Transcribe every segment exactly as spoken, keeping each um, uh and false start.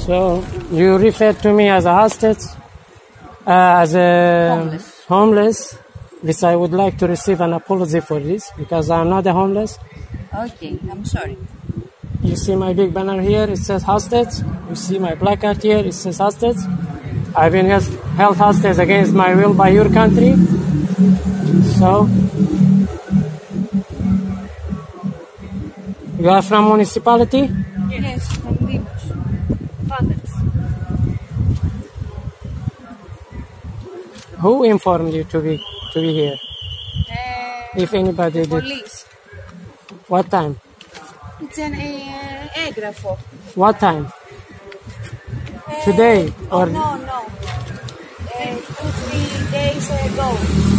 So you referred to me as a hostage, uh, as a Homeless. homeless, which I would like to receive an apology for this because I'm not a homeless. Okay, I'm sorry. You see my big banner here, it says hostage. You see my placard here, it says hostage. I've been held hostage against my will by your country. So, you are from municipality? Yes, from Limos. Fathers. Who informed you to be to be here? Uh, If anybody did. police. What time? It's an uh, έγγραφο. What time? Uh, Today oh, or- no, no. Uh, two, three days ago.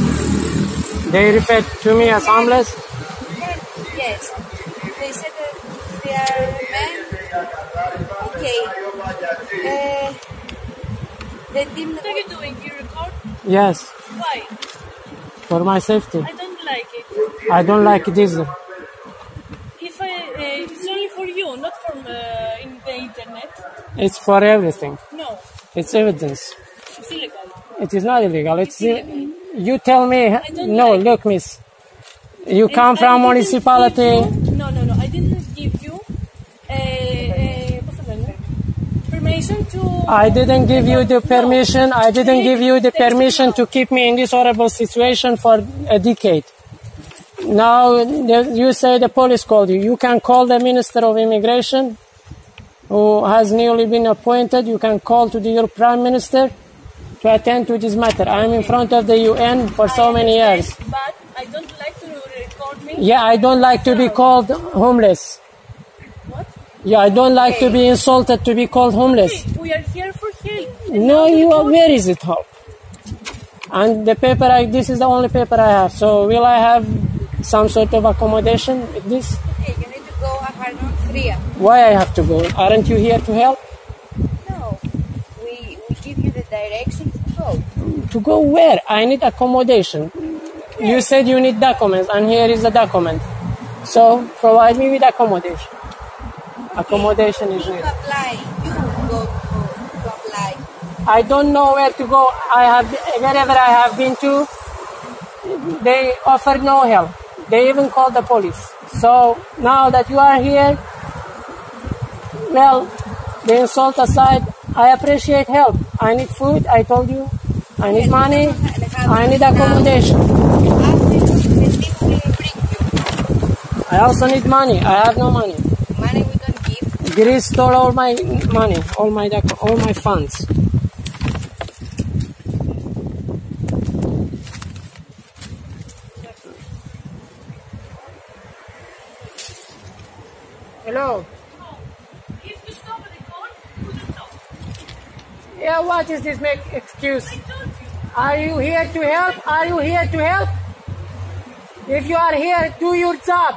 They referred to me as homeless? Then, yes. They said that they are men. Okay. Uh, they didn't... What are you doing? You record? Yes, Why? for my safety. I don't like it. I don't like this. If I, uh, it's only for you, not from uh, in the internet. It's for everything. No, It's evidence. it's illegal. It is not illegal. It's you tell me. don't No, like look, miss. You And come I from didn't municipality. give you- No, no, no. I didn't give you uh, uh, πώς το λένε, permission to. I didn't give you the No. permission. I didn't give you the Text permission now. to keep me in this horrible situation for a decade. Now the- you say the police called you. You can call the Minister of Immigration, who has newly been appointed. You can call to the, your Prime Minister to attend to this matter. I'm in front of the U N for so I many years. understand, But I don't like to record me. Yeah, I don't like to be called homeless. What? Yeah, I don't like to be insulted to be called homeless. Okay, we are here for help. No, you are, where is it help? And the paper, I, this is the only paper I have. So will I have some sort of accommodation with this? Okay, you need to go a hundred three. Why I have to go? Aren't you here to help? No. We, we give you the direction to go. To go where? I need accommodation. You said you need documents, and here is the document. So provide me with accommodation. Accommodation is You needed. apply. You go to, to apply. I don't know where to go. I have wherever I have been to, they offer no help. They even call the police. So now that you are here, well, the insult aside, I appreciate help. I need food. I told you. I need money. I need accommodation. After the team will bring you. I also need money. I have no money. Money we don't give. Greece stole all my money, all my doc- all my funds. Hello. If you stop at the call, put it off. Yeah, what is this make excuse? I told you. Are you here to help? Are you here to help? If you are here, do your job.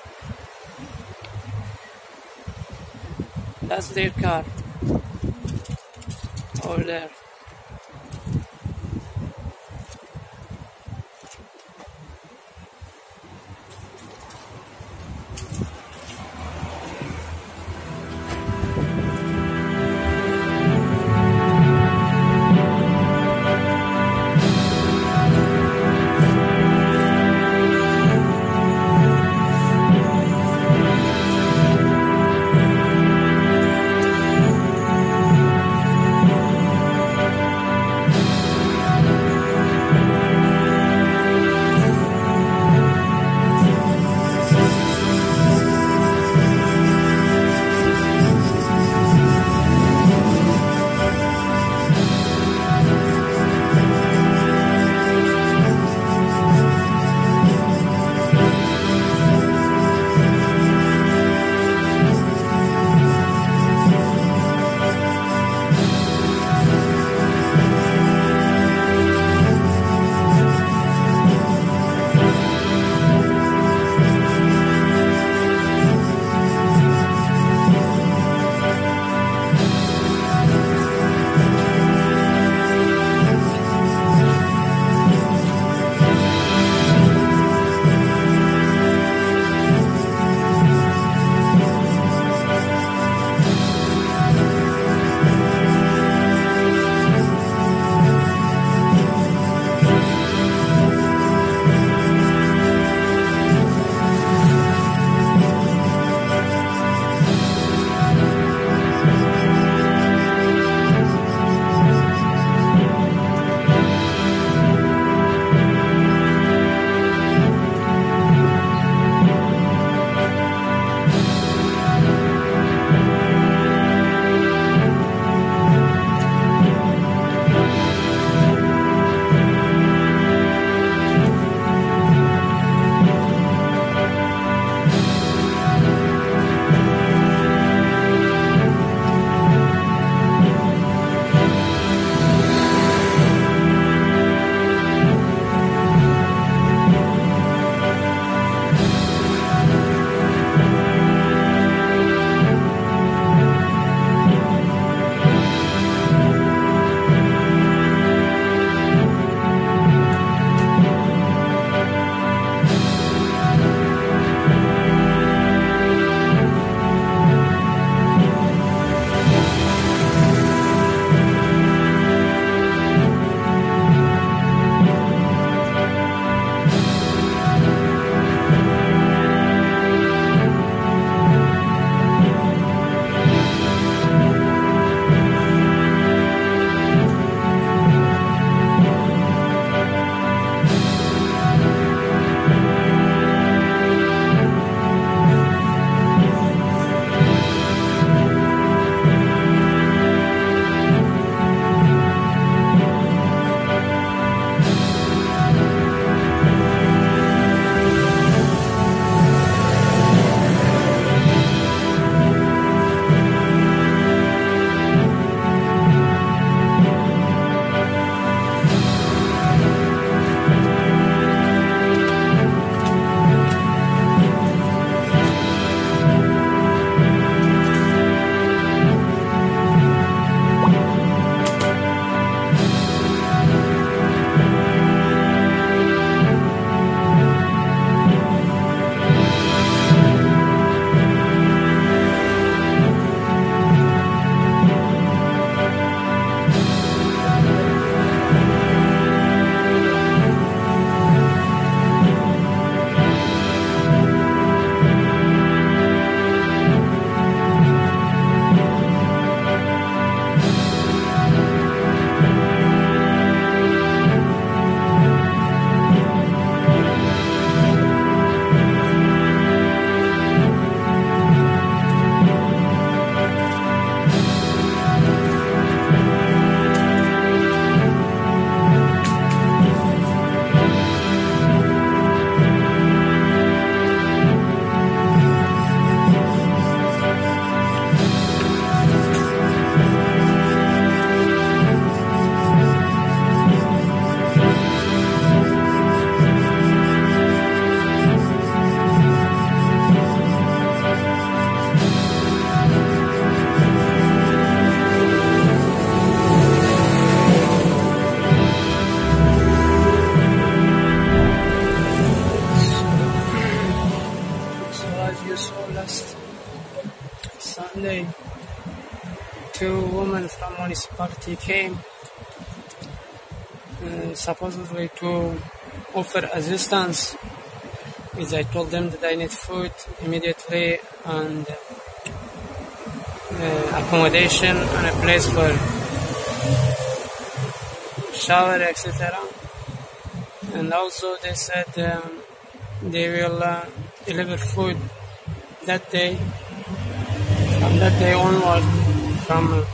That's their car. Over there. two women from municipality came, uh, supposedly to offer assistance. Is I told them that I need food immediately and uh, accommodation and a place for shower, et cetera. And also they said um, they will uh, deliver food that day. From that day onward, from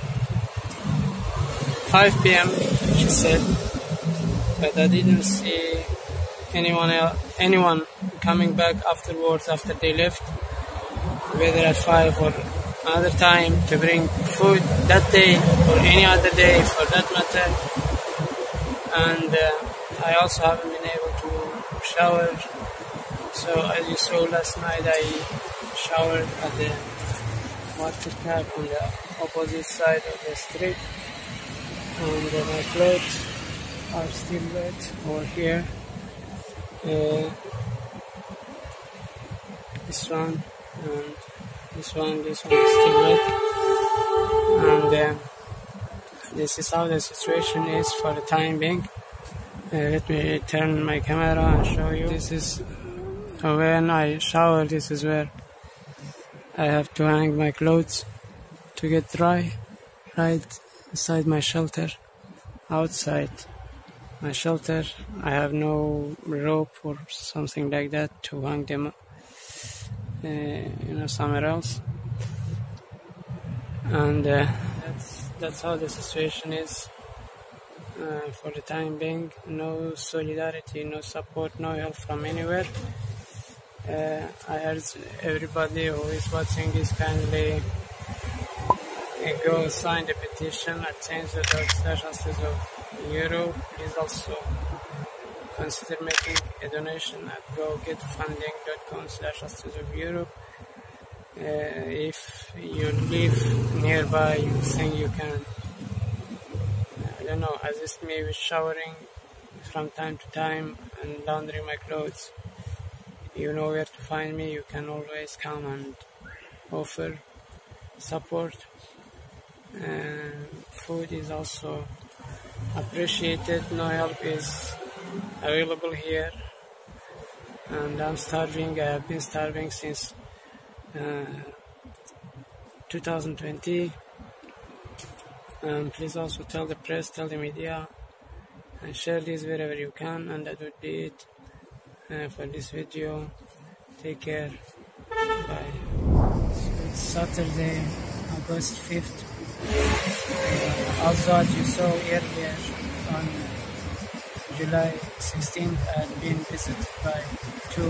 five p m she said, but I didn't see anyone else, anyone coming back afterwards after they left, whether at five or another time to bring food that day or any other day for that matter. And uh, I also haven't been able to shower. So as you saw last night, I showered at the water tap on the opposite side of the street, and uh, my clothes are still wet over here. Uh, this one and this one, this one is still wet, and uh, this is how the situation is for the time being. Uh, let me turn my camera and show you. This is uh, when I shower. This is where I have to hang my clothes to get dry, right inside my shelter. Outside my shelter, I have no rope or something like that to hang them, uh, you know, somewhere else. And uh, that's that's how the situation is uh, for the time being. No solidarity, no support, no help from anywhere. Uh, I urge everybody who is watching this kindly uh, go sign the petition at change dot org slash Hostage of Europe. Please also consider making a donation at go get funding dot com slash Hostage of Europe. Uh, if you live nearby, you think you can, I don't know, assist me with showering from time to time and laundering my clothes. You know where to find me. You can always come and offer support. And food is also appreciated. No help is available here, and I'm starving. I have been starving since uh, two thousand twenty. And please also tell the press, tell the media, and share this wherever you can. And that would be it uh, for this video. Take care. Bye. So it's Saturday, August fifth. Uh, also, as you saw earlier, on July sixteenth, I had been visited by two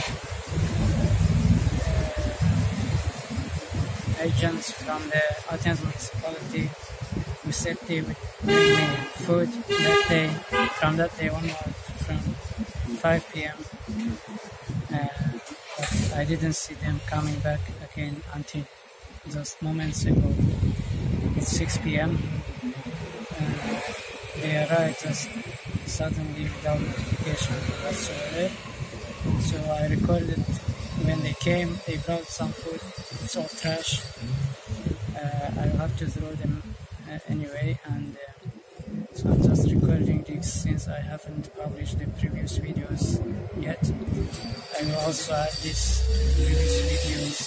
uh, agents from the Athens municipality who said they would bring me food that day, from that day onward, from five p m Uh, but I didn't see them coming back again until just moments ago. It's six p m Uh, they arrived just suddenly without notification whatsoever. So I recorded when they came. They brought some food. It's all trash. Uh, I'll have to throw them uh, anyway. And uh, so I'm just recording this since I haven't published the previous videos yet. I will also add these previous videos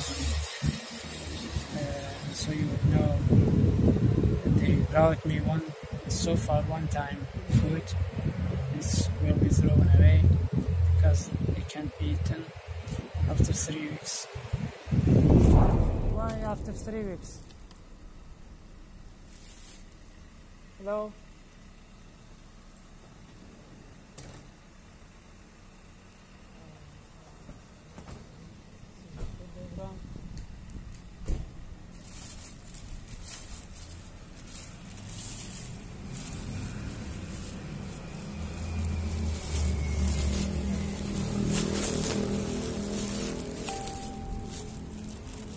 uh, so you would know that they brought me one, so far one time, food. This will be thrown away because it can't be eaten after three weeks. Why after three weeks? Hello?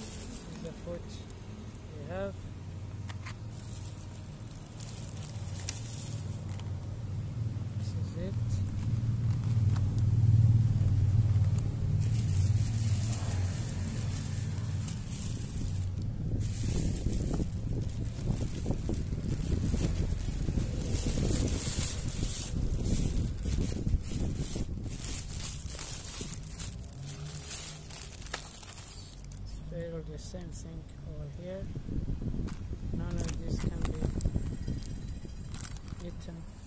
The food we have. fencing over here. None of this can be eaten.